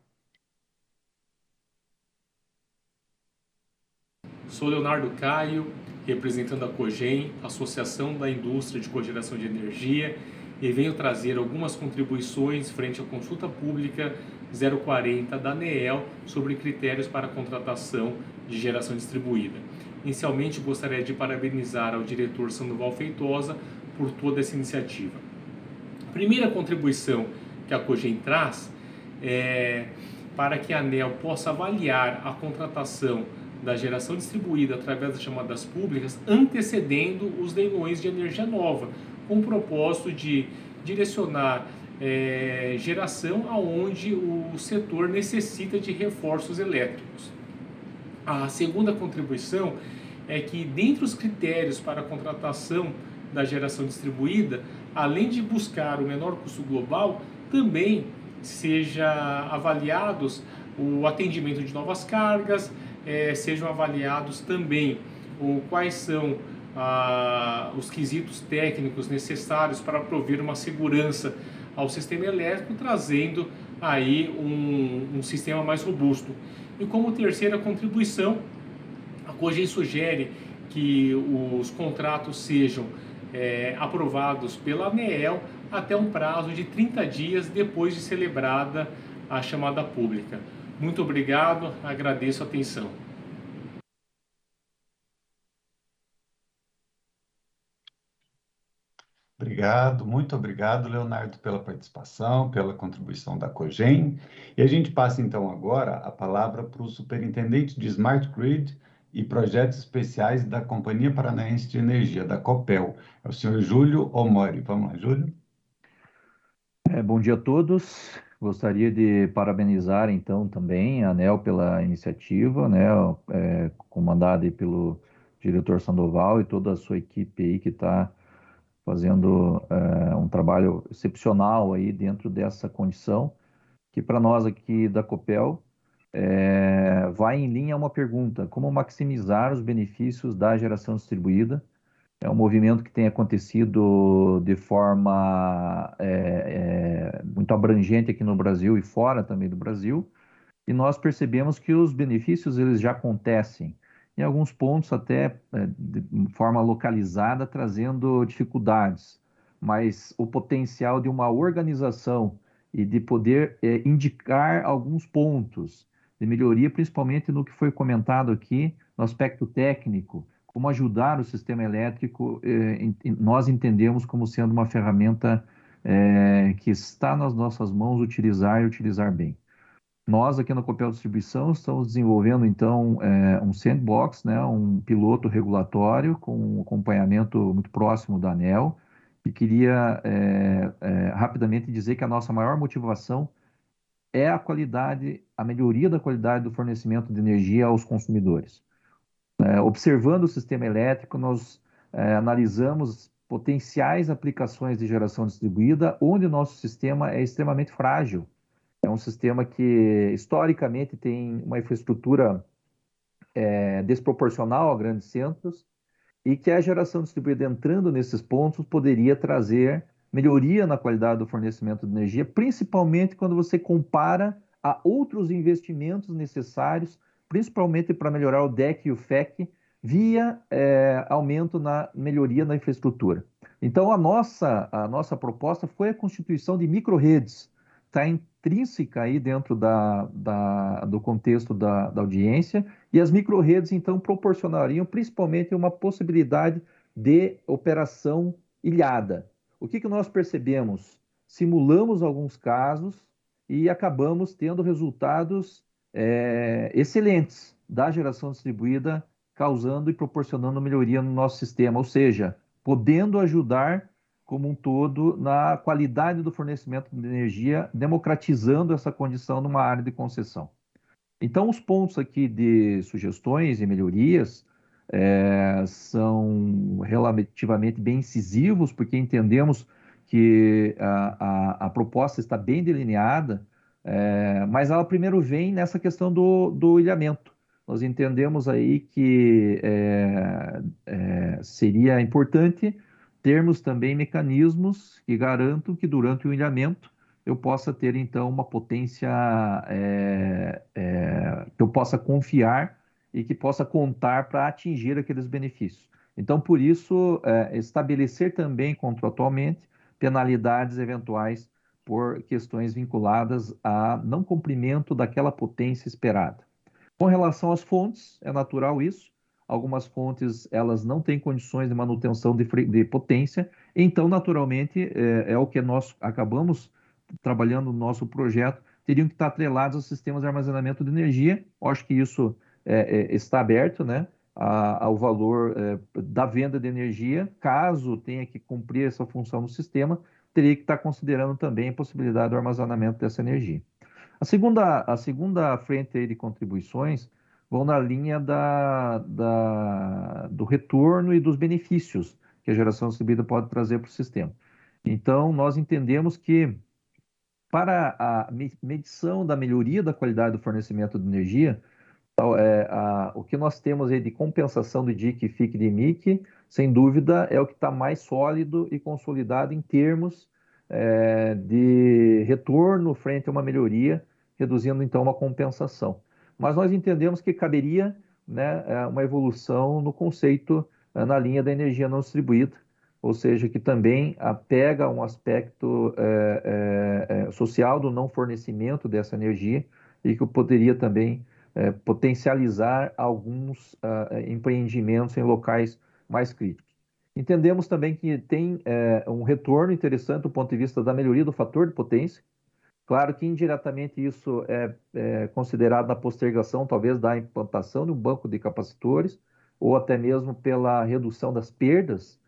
Sou Leonardo Caio, representando a Cogem, Associação da Indústria de Cogeração de Energia, e venho trazer algumas contribuições frente à consulta pública zero quarenta da ANEEL sobre critérios para a contratação de geração distribuída. Inicialmente, gostaria de parabenizar ao diretor Sandoval Feitosa por toda essa iniciativa. A primeira contribuição que a Cogem traz é para que a ANEEL possa avaliar a contratação da geração distribuída através das chamadas públicas, antecedendo os leilões de energia nova, com o propósito de direcionar é, geração aonde o setor necessita de reforços elétricos. A segunda contribuição é que, dentre os critérios para a contratação da geração distribuída, além de buscar o menor custo global, também seja avaliados o atendimento de novas cargas, é, sejam avaliados também o, quais são ah, os quesitos técnicos necessários para prover uma segurança ao sistema elétrico, trazendo aí um, um sistema mais robusto. E como terceira contribuição, a Cogem sugere que os contratos sejam é, aprovados pela ANEEL até um prazo de trinta dias depois de celebrada a chamada pública. Muito obrigado, agradeço a atenção. Obrigado, muito obrigado, Leonardo, pela participação, pela contribuição da Cogem. E a gente passa, então, agora a palavra para o superintendente de Smart Grid e projetos especiais da Companhia Paranaense de Energia, da Copel, é o senhor Júlio Omori. Vamos lá, Júlio. É, bom dia a todos. Gostaria de parabenizar, então, também a ANEEL pela iniciativa, né, é, comandada pelo diretor Sandoval e toda a sua equipe aí que está fazendo é, um trabalho excepcional aí dentro dessa condição, que para nós aqui da Copel é, vai em linha a uma pergunta: como maximizar os benefícios da geração distribuída? É um movimento que tem acontecido de forma é, é, muito abrangente aqui no Brasil e fora também do Brasil, e nós percebemos que os benefícios eles já acontecem, em alguns pontos até é, de forma localizada, trazendo dificuldades, mas o potencial de uma organização e de poder é, indicar alguns pontos de melhoria, principalmente no que foi comentado aqui, no aspecto técnico, como ajudar o sistema elétrico, eh, nós entendemos como sendo uma ferramenta eh, que está nas nossas mãos utilizar e utilizar bem. Nós aqui na Copel Distribuição estamos desenvolvendo então eh, um sandbox, né, um piloto regulatório com um acompanhamento muito próximo da ANEEL, e queria eh, eh, rapidamente dizer que a nossa maior motivação é a qualidade, a melhoria da qualidade do fornecimento de energia aos consumidores. É, observando o sistema elétrico, nós é, analisamos potenciais aplicações de geração distribuída, onde o nosso sistema é extremamente frágil. É um sistema que, historicamente, tem uma infraestrutura é, desproporcional a grandes centros, e que a geração distribuída entrando nesses pontos poderia trazer melhoria na qualidade do fornecimento de energia, principalmente quando você compara a outros investimentos necessários, principalmente para melhorar o D E C e o F E C, via é, aumento na melhoria na infraestrutura. Então, a nossa, a nossa proposta foi a constituição de micro-redes. Está intrínseca aí dentro da, da, do contexto da, da audiência, e as micro-redes, então, proporcionariam principalmente uma possibilidade de operação ilhada. O que, que nós percebemos? Simulamos alguns casos e acabamos tendo resultados é, excelentes da geração distribuída, causando e proporcionando melhoria no nosso sistema, ou seja, podendo ajudar como um todo na qualidade do fornecimento de energia, democratizando essa condição numa área de concessão. Então, os pontos aqui de sugestões e melhorias é, são relativamente bem incisivos, porque entendemos que a, a, a proposta está bem delineada, é, mas ela primeiro vem nessa questão do, do ilhamento. Nós entendemos aí que é, é, seria importante termos também mecanismos que garantam que durante o ilhamento eu possa ter, então, uma potência é, é, que eu possa confiar e que possa contar para atingir aqueles benefícios. Então, por isso, é, estabelecer também, contratualmente, penalidades eventuais por questões vinculadas a não cumprimento daquela potência esperada. Com relação às fontes, é natural isso. Algumas fontes, elas não têm condições de manutenção de, de potência, então, naturalmente, é, é o que nós acabamos trabalhando no nosso projeto, teriam que estar atrelados aos sistemas de armazenamento de energia. Eu acho que isso é, é, está aberto, né, a, ao valor é, da venda de energia. Caso tenha que cumprir essa função no sistema, teria que estar considerando também a possibilidade do armazenamento dessa energia. A segunda, a segunda frente aí de contribuições vão na linha da, da, do retorno e dos benefícios que a geração distribuída pode trazer para o sistema. Então, nós entendemos que para a medição da melhoria da qualidade do fornecimento de energia, é, a, o que nós temos aí de compensação do D I C, F I C e D M I C, sem dúvida, é o que está mais sólido e consolidado em termos é, de retorno frente a uma melhoria, reduzindo então uma compensação. Mas nós entendemos que caberia, né, uma evolução no conceito na linha da energia não distribuída, ou seja, que também pega um aspecto é, é, social do não fornecimento dessa energia e que poderia também é, potencializar alguns uh, empreendimentos em locais mais críticos. Entendemos também que tem é, um retorno interessante do ponto de vista da melhoria do fator de potência. Claro que indiretamente isso é, é considerado na postergação, talvez, da implantação de um banco de capacitores, ou até mesmo pela redução das perdas,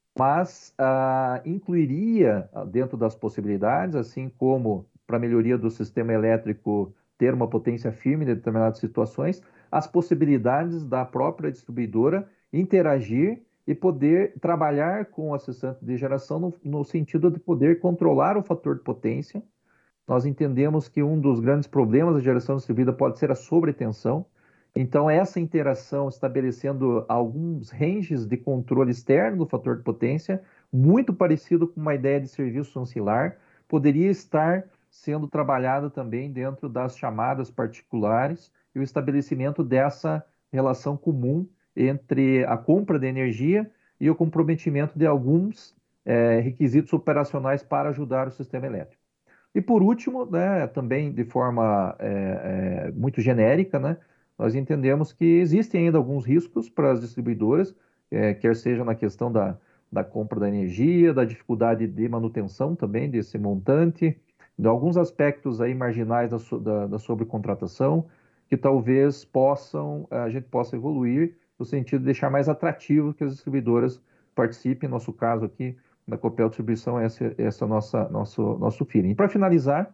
mas ah, incluiria dentro das possibilidades, assim como para a melhoria do sistema elétrico ter uma potência firme em determinadas situações, as possibilidades da própria distribuidora interagir e poder trabalhar com o acessante de geração no, no sentido de poder controlar o fator de potência. Nós entendemos que um dos grandes problemas da geração distribuída pode ser a sobretensão. Então, essa interação estabelecendo alguns ranges de controle externo do fator de potência, muito parecido com uma ideia de serviço ancilar, poderia estar sendo trabalhada também dentro das chamadas particulares e o estabelecimento dessa relação comum entre a compra de energia e o comprometimento de alguns é, requisitos operacionais para ajudar o sistema elétrico. E, por último, né, também de forma é, é, muito genérica, né, nós entendemos que existem ainda alguns riscos para as distribuidoras, é, quer seja na questão da, da compra da energia, da dificuldade de manutenção também desse montante, de alguns aspectos aí marginais da, da, da sobrecontratação, que talvez possam, a gente possa evoluir no sentido de deixar mais atrativo que as distribuidoras participem, no nosso caso aqui, da Copel Distribuição, essa, essa nossa nosso, nosso feeling. Para finalizar,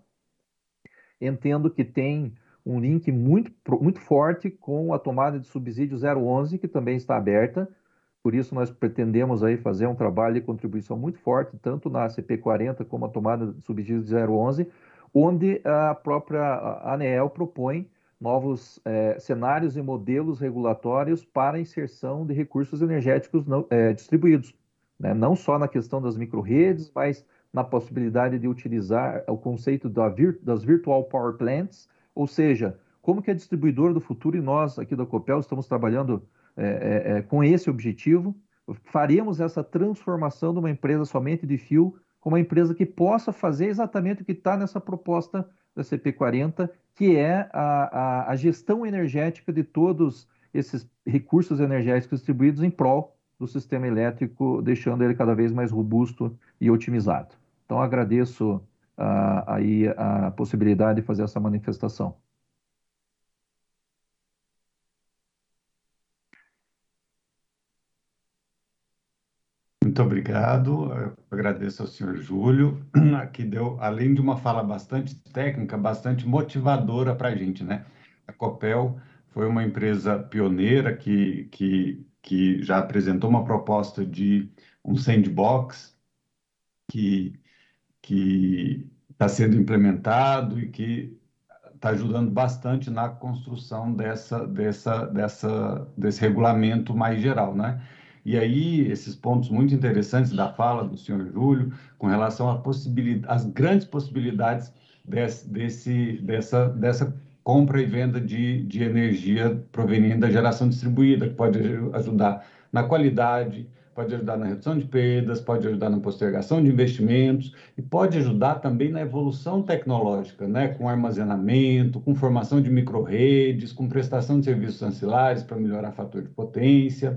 entendo que tem um link muito, muito forte com a tomada de subsídio zero onze, que também está aberta. Por isso, nós pretendemos aí fazer um trabalho de contribuição muito forte, tanto na A C P quarenta como a tomada de subsídio zero onze, onde a própria ANEEL propõe novos eh, cenários e modelos regulatórios para a inserção de recursos energéticos não, eh, distribuídos, né? Não só na questão das micro-redes, mas na possibilidade de utilizar o conceito da vir, das Virtual Power Plants, ou seja, como que a distribuidora do futuro, e nós aqui da Copel estamos trabalhando é, é, com esse objetivo, faremos essa transformação de uma empresa somente de fio como uma empresa que possa fazer exatamente o que está nessa proposta da C P quarenta, que é a, a, a gestão energética de todos esses recursos energéticos distribuídos em prol do sistema elétrico, deixando ele cada vez mais robusto e otimizado. Então, agradeço uh, aí a possibilidade de fazer essa manifestação. Muito obrigado, eu agradeço ao senhor Júlio, que deu, além de uma fala bastante técnica, bastante motivadora para a gente, né? A Copel foi uma empresa pioneira que, que, que já apresentou uma proposta de um sandbox que que está sendo implementado e que está ajudando bastante na construção dessa, dessa, dessa, desse regulamento mais geral, né? E aí, esses pontos muito interessantes da fala do senhor Júlio, com relação à possibilidade, às grandes possibilidades desse, desse, dessa, dessa compra e venda de, de energia proveniente da geração distribuída, que pode ajudar na qualidade, pode ajudar na redução de perdas, pode ajudar na postergação de investimentos e pode ajudar também na evolução tecnológica, né? Com armazenamento, com formação de micro-redes, com prestação de serviços ancilares para melhorar fator de potência.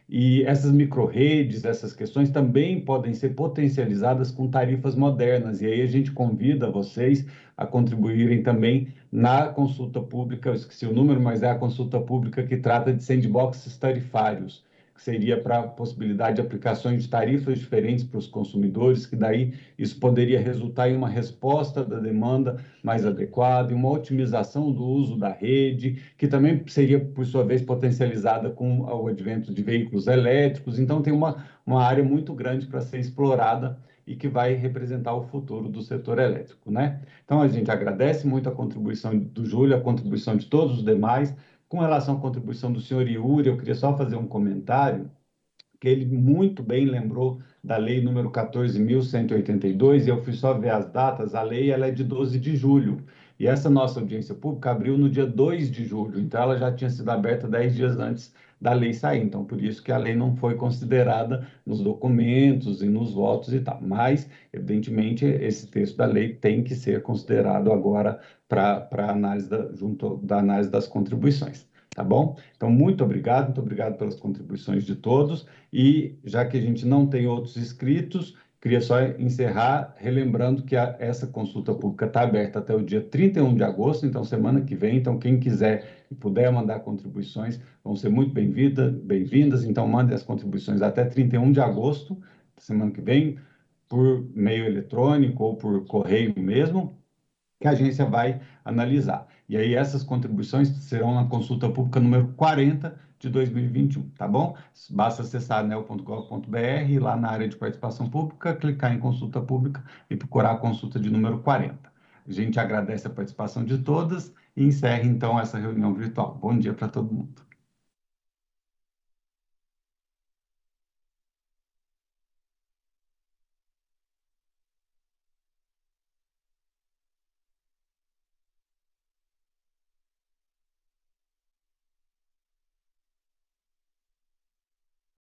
E essas micro-redes, essas questões também podem ser potencializadas com tarifas modernas. E aí a gente convida vocês a contribuírem também na consulta pública, eu esqueci o número, mas é a consulta pública que trata de sandboxes tarifários, que seria para a possibilidade de aplicações de tarifas diferentes para os consumidores, que daí isso poderia resultar em uma resposta da demanda mais adequada, em uma otimização do uso da rede, que também seria, por sua vez, potencializada com o advento de veículos elétricos. Então, tem uma, uma área muito grande para ser explorada e que vai representar o futuro do setor elétrico, né? Então, a gente agradece muito a contribuição do Júlio, a contribuição de todos os demais. Com relação à contribuição do senhor Yuri, eu queria só fazer um comentário, que ele muito bem lembrou da lei número quatorze mil cento e oitenta e dois, e eu fui só ver as datas, a lei ela é de doze de julho, e essa nossa audiência pública abriu no dia dois de julho, então ela já tinha sido aberta dez dias antes da lei sair, então por isso que a lei não foi considerada nos documentos e nos votos e tal, mas evidentemente esse texto da lei tem que ser considerado agora para a análise da, junto da análise das contribuições, tá bom? Então muito obrigado, muito obrigado pelas contribuições de todos, e já que a gente não tem outros inscritos, queria só encerrar relembrando que a, essa consulta pública está aberta até o dia trinta e um de agosto, então semana que vem, então quem quiser e puder mandar contribuições vão ser muito bem-vindas, bem-vindas, então mandem as contribuições até trinta e um de agosto, semana que vem, por meio eletrônico ou por correio mesmo, que a agência vai analisar. E aí essas contribuições serão na consulta pública número quarenta de dois mil e vinte e um, tá bom? Basta acessar anel ponto gov ponto br e lá na área de participação pública, clicar em consulta pública e procurar a consulta de número quarenta. A gente agradece a participação de todas e encerra então essa reunião virtual. Bom dia para todo mundo.